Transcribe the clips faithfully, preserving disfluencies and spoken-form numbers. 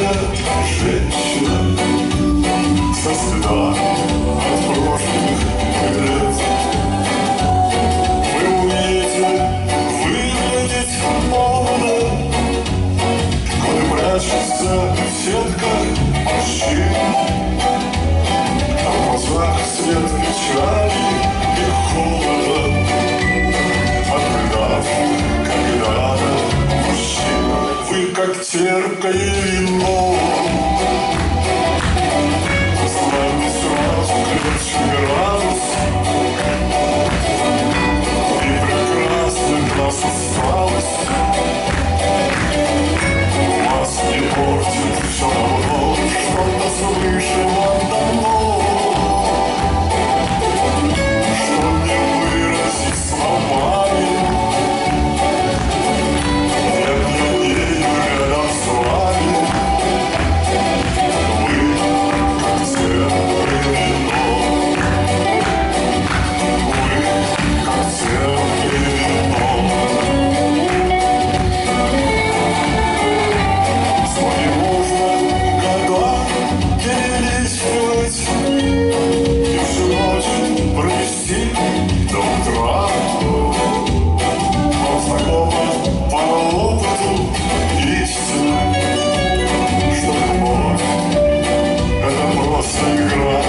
женщина со следами от прошлых лет. Вы умеете выглядеть молодо, годы прячутся в сетках морщин, а в глазах свет печали и холода от предавших когда-то мужчин. Вы как терпкое вино, с вами сразу крепче градус, и прекрасных нас усталость вас не портит все равно, что-то слышала давно, что не выразить словами. Я пьянею рядом с вами, вы как терпкое вино, вы как терпкое вино. С вами можно года перелистывать и всю ночь провести до утра. Вам знакома по опыту истина, что любовь — это просто игра.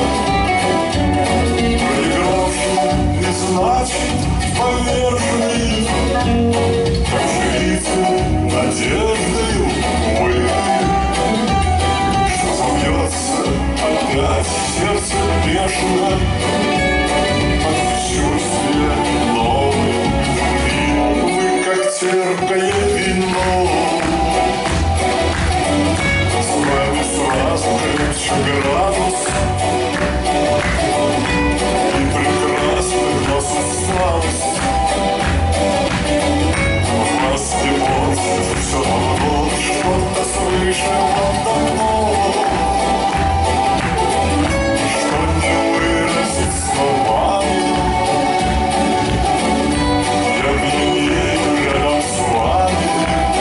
Проигравший не значит поверженный, так живите надеждою вы, что забьется опять сердце бешено от предчувствия новой любви. Вы как терпкое вино, с вами сразу крепче градус, и прекрасных нас усталость вас не портит все равно, что-то слышала давно, что не выразить словами. Я пьянею рядом с вами,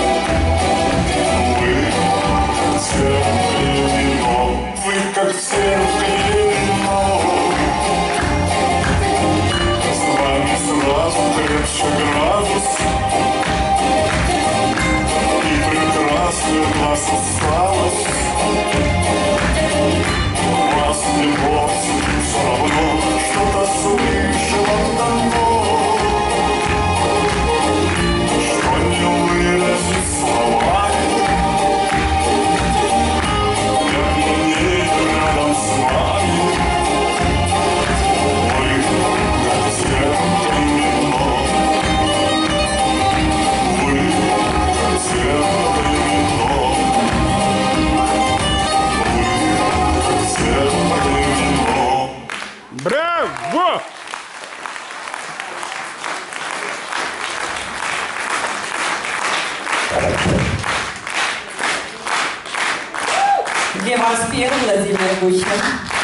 вы как терпкое вино, вы как терпкое вино, с вами сразу крепче градус, и прекрасная нас усталость вас не портит все равно, что-то слышала давно, что не выразить словами. Я пьянею рядом с вами, вы как терпкое вино, вы как терпкое вино, вы как терпкое вино. Браво! Где вас пел Владимир Гущин?